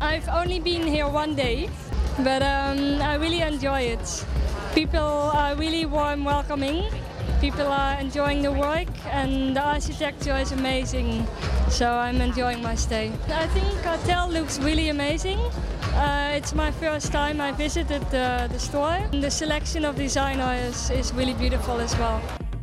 I've only been here one day, but I really enjoy it. People are really warm, welcoming. People are enjoying the work, and the architecture is amazing. So I'm enjoying my stay. I think Cartel looks really amazing. It's my first time I visited the store. And the selection of designers is really beautiful as well.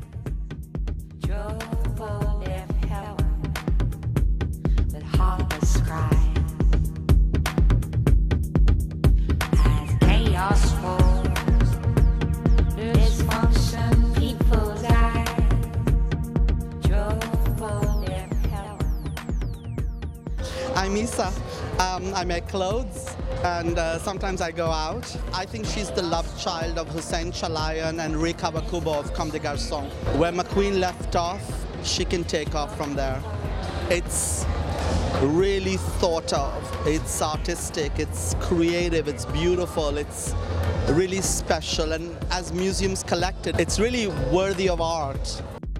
I'm Isa. I make clothes and sometimes I go out. I think she's the love child of Hussein Chalayan and Rei Kawakubo of Comme des Garçons. Where McQueen left off, she can take off from there. It's really thought of. It's artistic, it's creative, it's beautiful, it's really special, and as museums collect it, it's really worthy of art.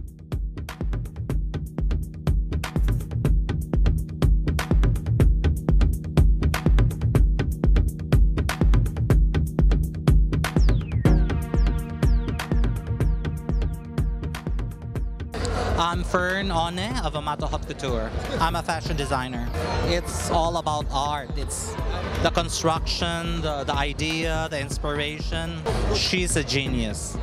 I'm Fern One of Amato Haute Couture. I'm a fashion designer. It's all about art. It's the construction, the idea, the inspiration. She's a genius.